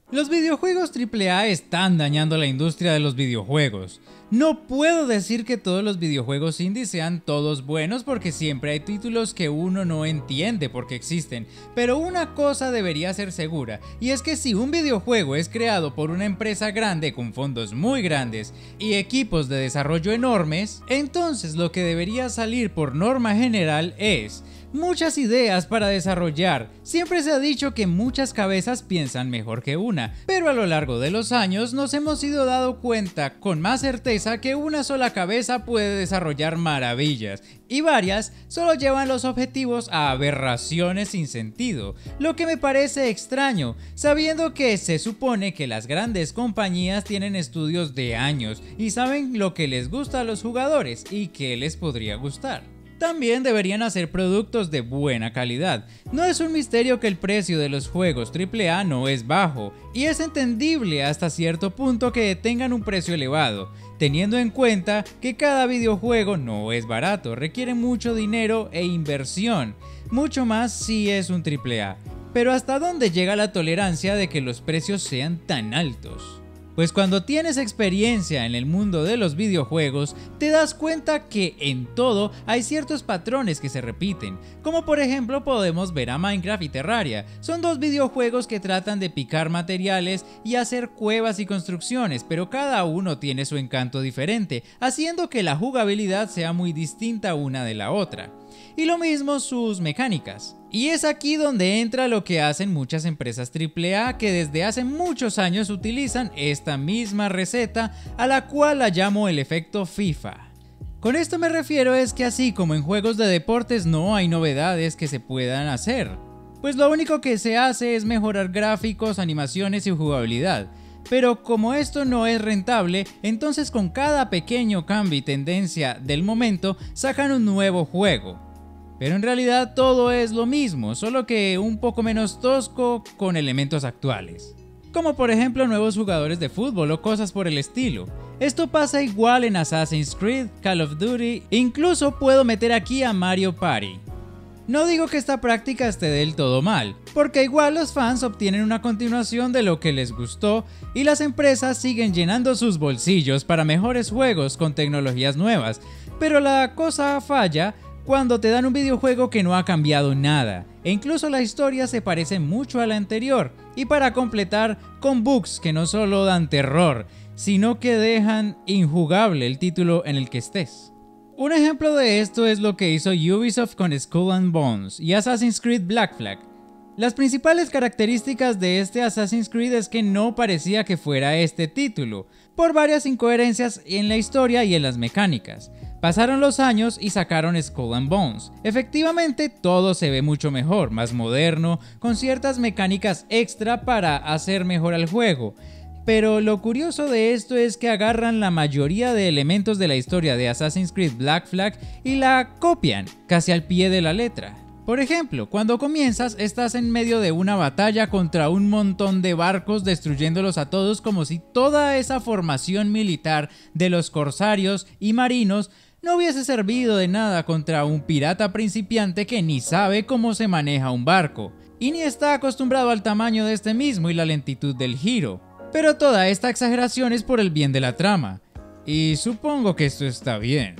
Los videojuegos AAA están dañando la industria de los videojuegos. No puedo decir que todos los videojuegos indie sean todos buenos porque siempre hay títulos que uno no entiende por qué existen, pero una cosa debería ser segura, y es que si un videojuego es creado por una empresa grande con fondos muy grandes y equipos de desarrollo enormes, entonces lo que debería salir por norma general es muchas ideas para desarrollar. Siempre se ha dicho que muchas cabezas piensan mejor que una, pero a lo largo de los años nos hemos ido dando cuenta con más certeza que una sola cabeza puede desarrollar maravillas, y varias solo llevan los objetivos a aberraciones sin sentido, lo que me parece extraño, sabiendo que se supone que las grandes compañías tienen estudios de años y saben lo que les gusta a los jugadores y qué les podría gustar. También deberían hacer productos de buena calidad. No es un misterio que el precio de los juegos AAA no es bajo, y es entendible hasta cierto punto que tengan un precio elevado, teniendo en cuenta que cada videojuego no es barato, requiere mucho dinero e inversión, mucho más si es un AAA. Pero ¿hasta dónde llega la tolerancia de que los precios sean tan altos? Pues cuando tienes experiencia en el mundo de los videojuegos, te das cuenta que en todo hay ciertos patrones que se repiten, como por ejemplo podemos ver a Minecraft y Terraria. Son dos videojuegos que tratan de picar materiales y hacer cuevas y construcciones, pero cada uno tiene su encanto diferente, haciendo que la jugabilidad sea muy distinta una de la otra. Y lo mismo sus mecánicas. Y es aquí donde entra lo que hacen muchas empresas AAA que desde hace muchos años utilizan esta misma receta, a la cual la llamo el efecto FIFA. Con esto me refiero es que así como en juegos de deportes no hay novedades que se puedan hacer, pues lo único que se hace es mejorar gráficos, animaciones y jugabilidad. Pero como esto no es rentable, entonces con cada pequeño cambio y tendencia del momento sacan un nuevo juego. Pero en realidad todo es lo mismo, solo que un poco menos tosco con elementos actuales. Como por ejemplo nuevos jugadores de fútbol o cosas por el estilo. Esto pasa igual en Assassin's Creed, Call of Duty, incluso puedo meter aquí a Mario Party. No digo que esta práctica esté del todo mal, porque igual los fans obtienen una continuación de lo que les gustó y las empresas siguen llenando sus bolsillos para mejores juegos con tecnologías nuevas, pero la cosa falla cuando te dan un videojuego que no ha cambiado nada, e incluso la historia se parece mucho a la anterior, y para completar con bugs que no solo dan terror, sino que dejan injugable el título en el que estés. Un ejemplo de esto es lo que hizo Ubisoft con Skull and Bones y Assassin's Creed Black Flag. Las principales características de este Assassin's Creed es que no parecía que fuera este título, por varias incoherencias en la historia y en las mecánicas. Pasaron los años y sacaron Skull and Bones. Efectivamente todo se ve mucho mejor, más moderno, con ciertas mecánicas extra para hacer mejor al juego. Pero lo curioso de esto es que agarran la mayoría de elementos de la historia de Assassin's Creed Black Flag y la copian, casi al pie de la letra. Por ejemplo, cuando comienzas estás en medio de una batalla contra un montón de barcos destruyéndolos a todos como si toda esa formación militar de los corsarios y marinos no hubiese servido de nada contra un pirata principiante que ni sabe cómo se maneja un barco, y ni está acostumbrado al tamaño de este mismo y la lentitud del giro. Pero toda esta exageración es por el bien de la trama, y supongo que esto está bien.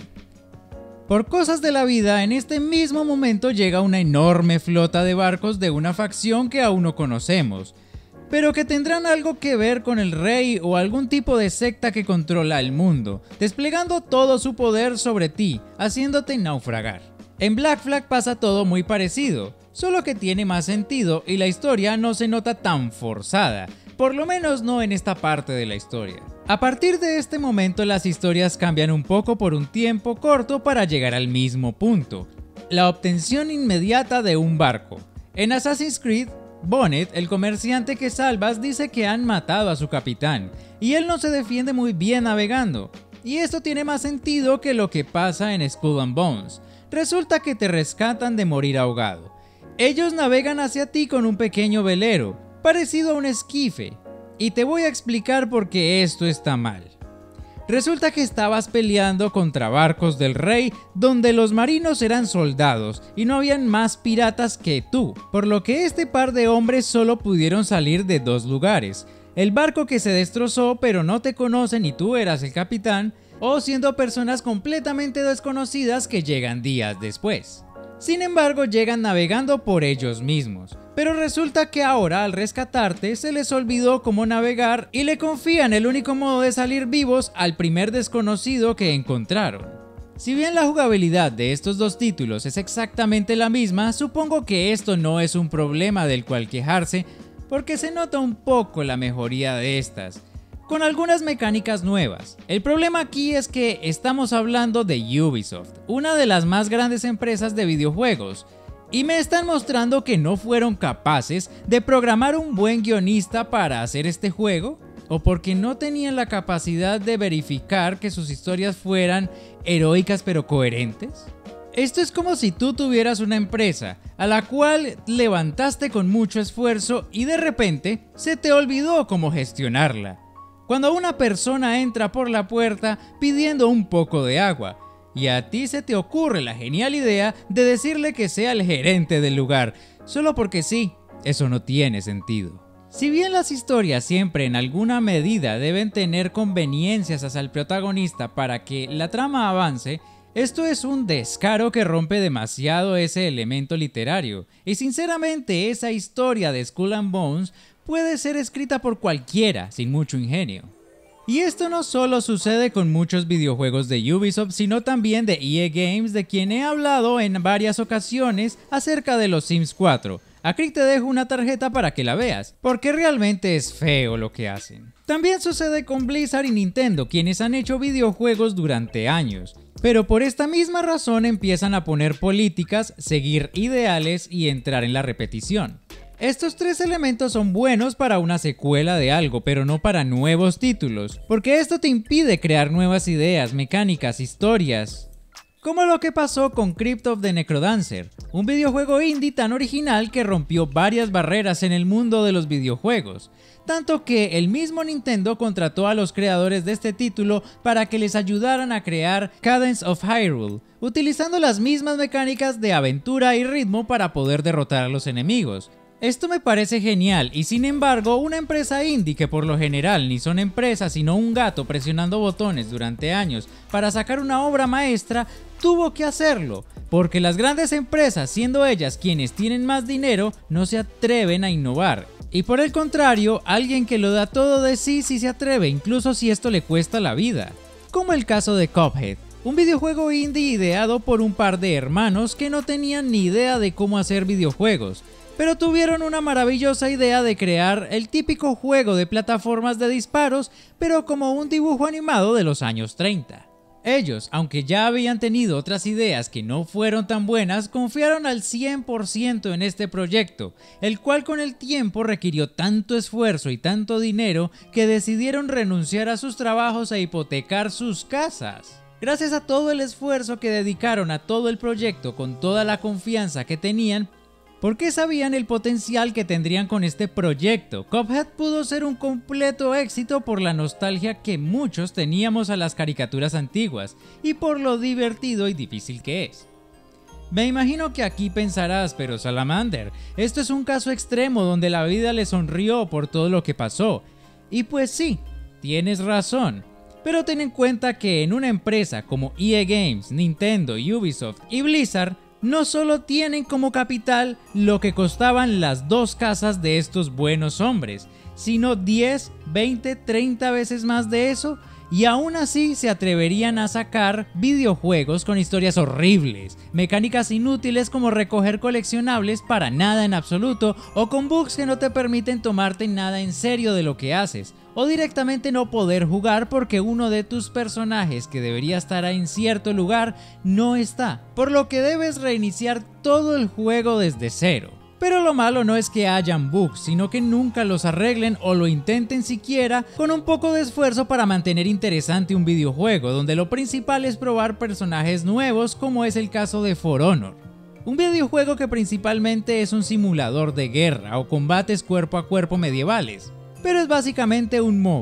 Por cosas de la vida, en este mismo momento llega una enorme flota de barcos de una facción que aún no conocemos, pero que tendrán algo que ver con el rey o algún tipo de secta que controla el mundo, desplegando todo su poder sobre ti, haciéndote naufragar. En Black Flag pasa todo muy parecido, solo que tiene más sentido y la historia no se nota tan forzada, por lo menos no en esta parte de la historia. A partir de este momento las historias cambian un poco por un tiempo corto para llegar al mismo punto, la obtención inmediata de un barco. En Assassin's Creed, Bonnet, el comerciante que salvas, dice que han matado a su capitán, y él no se defiende muy bien navegando, y esto tiene más sentido que lo que pasa en Skull and Bones. Resulta que te rescatan de morir ahogado. Ellos navegan hacia ti con un pequeño velero, parecido a un esquife, y te voy a explicar por qué esto está mal. Resulta que estabas peleando contra barcos del rey donde los marinos eran soldados y no habían más piratas que tú, por lo que este par de hombres solo pudieron salir de dos lugares: el barco que se destrozó pero no te conocen y tú eras el capitán, o siendo personas completamente desconocidas que llegan días después. Sin embargo, llegan navegando por ellos mismos, pero resulta que ahora al rescatarte se les olvidó cómo navegar y le confían el único modo de salir vivos al primer desconocido que encontraron. Si bien la jugabilidad de estos dos títulos es exactamente la misma, supongo que esto no es un problema del cual quejarse, porque se nota un poco la mejoría de estas, con algunas mecánicas nuevas. El problema aquí es que estamos hablando de Ubisoft, una de las más grandes empresas de videojuegos, y me están mostrando que no fueron capaces de programar un buen guionista para hacer este juego, o porque no tenían la capacidad de verificar que sus historias fueran heroicas pero coherentes. Esto es como si tú tuvieras una empresa a la cual levantaste con mucho esfuerzo y de repente se te olvidó cómo gestionarla. Cuando una persona entra por la puerta pidiendo un poco de agua y a ti se te ocurre la genial idea de decirle que sea el gerente del lugar, solo porque sí, eso no tiene sentido. Si bien las historias siempre en alguna medida deben tener conveniencias hacia el protagonista para que la trama avance, esto es un descaro que rompe demasiado ese elemento literario, y sinceramente esa historia de Skull and Bones puede ser escrita por cualquiera sin mucho ingenio. Y esto no solo sucede con muchos videojuegos de Ubisoft, sino también de EA Games, de quien he hablado en varias ocasiones acerca de los Sims 4. Aquí te dejo una tarjeta para que la veas, porque realmente es feo lo que hacen. También sucede con Blizzard y Nintendo, quienes han hecho videojuegos durante años, pero por esta misma razón empiezan a poner políticas, seguir ideales y entrar en la repetición. Estos tres elementos son buenos para una secuela de algo, pero no para nuevos títulos, porque esto te impide crear nuevas ideas, mecánicas, historias. Como lo que pasó con Crypt of the Necrodancer, un videojuego indie tan original que rompió varias barreras en el mundo de los videojuegos, tanto que el mismo Nintendo contrató a los creadores de este título para que les ayudaran a crear Cadence of Hyrule, utilizando las mismas mecánicas de aventura y ritmo para poder derrotar a los enemigos. Esto me parece genial, y sin embargo una empresa indie, que por lo general ni son empresas sino un gato presionando botones durante años para sacar una obra maestra, tuvo que hacerlo, porque las grandes empresas, siendo ellas quienes tienen más dinero, no se atreven a innovar. Y por el contrario, alguien que lo da todo de sí se atreve, incluso si esto le cuesta la vida. Como el caso de Cuphead, un videojuego indie ideado por un par de hermanos que no tenían ni idea de cómo hacer videojuegos, pero tuvieron una maravillosa idea de crear el típico juego de plataformas de disparos, pero como un dibujo animado de los años 30. Ellos, aunque ya habían tenido otras ideas que no fueron tan buenas, confiaron al 100% en este proyecto, el cual con el tiempo requirió tanto esfuerzo y tanto dinero que decidieron renunciar a sus trabajos e hipotecar sus casas. Gracias a todo el esfuerzo que dedicaron a todo el proyecto con toda la confianza que tenían, porque sabían el potencial que tendrían con este proyecto, Cuphead pudo ser un completo éxito por la nostalgia que muchos teníamos a las caricaturas antiguas y por lo divertido y difícil que es. Me imagino que aquí pensarás, pero Salamander, esto es un caso extremo donde la vida le sonrió por todo lo que pasó. Y pues sí, tienes razón. Pero ten en cuenta que en una empresa como EA Games, Nintendo, Ubisoft y Blizzard, no solo tienen como capital lo que costaban las dos casas de estos buenos hombres, sino 10, 20, 30 veces más de eso, y aún así se atreverían a sacar videojuegos con historias horribles, mecánicas inútiles como recoger coleccionables para nada en absoluto, o con bugs que no te permiten tomarte nada en serio de lo que haces, o directamente no poder jugar porque uno de tus personajes que debería estar en cierto lugar no está, por lo que debes reiniciar todo el juego desde cero. Pero lo malo no es que hayan bugs, sino que nunca los arreglen o lo intenten siquiera con un poco de esfuerzo para mantener interesante un videojuego, donde lo principal es probar personajes nuevos, como es el caso de For Honor. Un videojuego que principalmente es un simulador de guerra o combates cuerpo a cuerpo medievales, pero es básicamente un MOBA.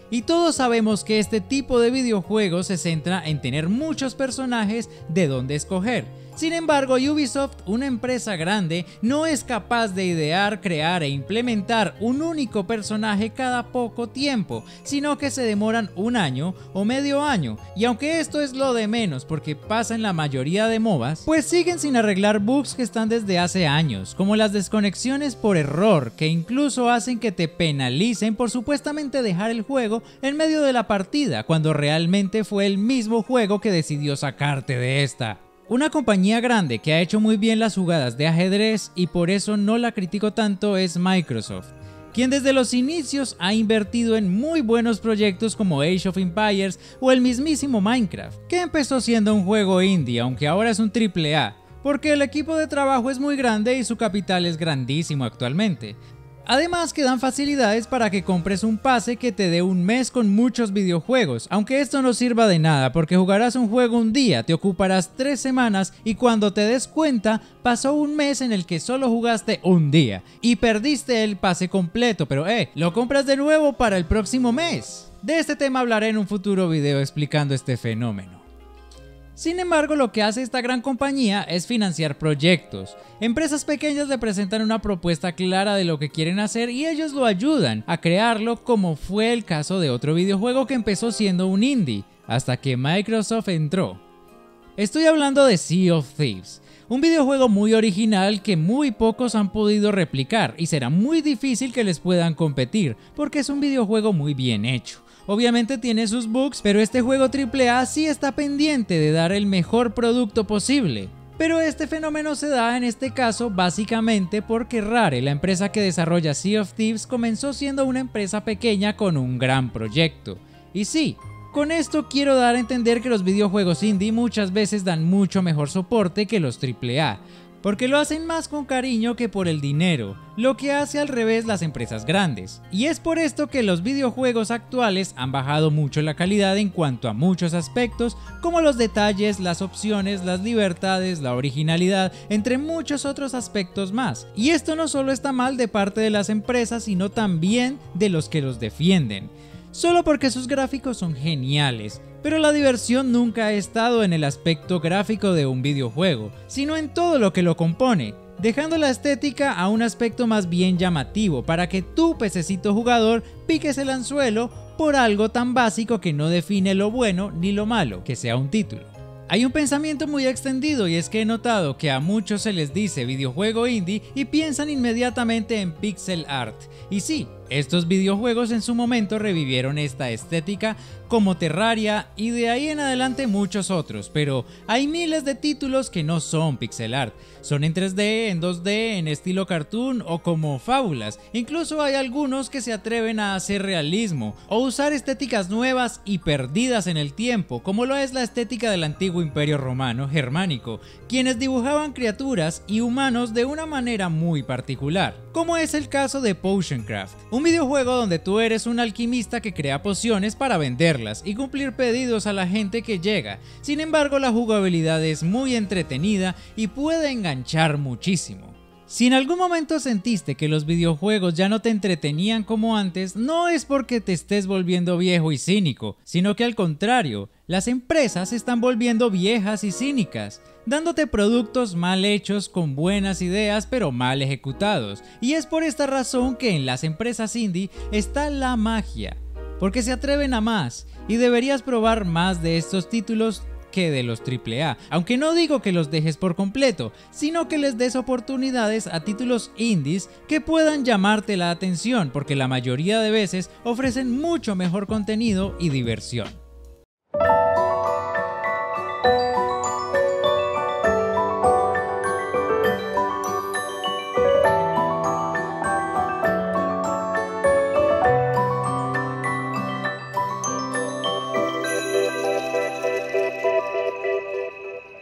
Y todos sabemos que este tipo de videojuegos se centra en tener muchos personajes de donde escoger. Sin embargo, Ubisoft, una empresa grande, no es capaz de idear, crear e implementar un único personaje cada poco tiempo, sino que se demoran un año o medio año, y aunque esto es lo de menos porque pasa en la mayoría de MOBAs, pues siguen sin arreglar bugs que están desde hace años, como las desconexiones por error, que incluso hacen que te penalicen por supuestamente dejar el juego en medio de la partida, cuando realmente fue el mismo juego que decidió sacarte de esta. Una compañía grande que ha hecho muy bien las jugadas de ajedrez y por eso no la critico tanto es Microsoft, quien desde los inicios ha invertido en muy buenos proyectos como Age of Empires o el mismísimo Minecraft, que empezó siendo un juego indie aunque ahora es un AAA, porque el equipo de trabajo es muy grande y su capital es grandísimo actualmente. Además que dan facilidades para que compres un pase que te dé un mes con muchos videojuegos, aunque esto no sirva de nada porque jugarás un juego un día, te ocuparás 3 semanas y cuando te des cuenta pasó un mes en el que solo jugaste un día y perdiste el pase completo, pero lo compras de nuevo para el próximo mes. De este tema hablaré en un futuro video explicando este fenómeno. Sin embargo, lo que hace esta gran compañía es financiar proyectos. Empresas pequeñas le presentan una propuesta clara de lo que quieren hacer y ellos lo ayudan a crearlo, como fue el caso de otro videojuego que empezó siendo un indie, hasta que Microsoft entró. Estoy hablando de Sea of Thieves, un videojuego muy original que muy pocos han podido replicar y será muy difícil que les puedan competir, porque es un videojuego muy bien hecho. Obviamente tiene sus bugs, pero este juego AAA sí está pendiente de dar el mejor producto posible. Pero este fenómeno se da en este caso básicamente porque Rare, la empresa que desarrolla Sea of Thieves, comenzó siendo una empresa pequeña con un gran proyecto. Y sí, con esto quiero dar a entender que los videojuegos indie muchas veces dan mucho mejor soporte que los AAA, porque lo hacen más con cariño que por el dinero, lo que hace al revés las empresas grandes. Y es por esto que los videojuegos actuales han bajado mucho la calidad en cuanto a muchos aspectos, como los detalles, las opciones, las libertades, la originalidad, entre muchos otros aspectos más. Y esto no solo está mal de parte de las empresas, sino también de los que los defienden. Solo porque sus gráficos son geniales, pero la diversión nunca ha estado en el aspecto gráfico de un videojuego, sino en todo lo que lo compone, dejando la estética a un aspecto más bien llamativo para que tu pececito jugador piques el anzuelo por algo tan básico que no define lo bueno ni lo malo, que sea un título. Hay un pensamiento muy extendido y es que he notado que a muchos se les dice videojuego indie y piensan inmediatamente en pixel art. Y sí, estos videojuegos en su momento revivieron esta estética como Terraria y de ahí en adelante muchos otros, pero hay miles de títulos que no son pixel art, son en 3D, en 2D, en estilo cartoon o como fábulas. Incluso hay algunos que se atreven a hacer realismo o usar estéticas nuevas y perdidas en el tiempo, como lo es la estética del antiguo imperio romano germánico, quienes dibujaban criaturas y humanos de una manera muy particular, como es el caso de Potioncraft, un videojuego donde tú eres un alquimista que crea pociones para venderlas y cumplir pedidos a la gente que llega. Sin embargo, la jugabilidad es muy entretenida y puede enganchar muchísimo. Si en algún momento sentiste que los videojuegos ya no te entretenían como antes, no es porque te estés volviendo viejo y cínico, sino que al contrario, las empresas se están volviendo viejas y cínicas, dándote productos mal hechos con buenas ideas pero mal ejecutados. Y es por esta razón que en las empresas indie está la magia, porque se atreven a más y deberías probar más de estos títulos que de los AAA, aunque no digo que los dejes por completo, sino que les des oportunidades a títulos indies que puedan llamarte la atención, porque la mayoría de veces ofrecen mucho mejor contenido y diversión.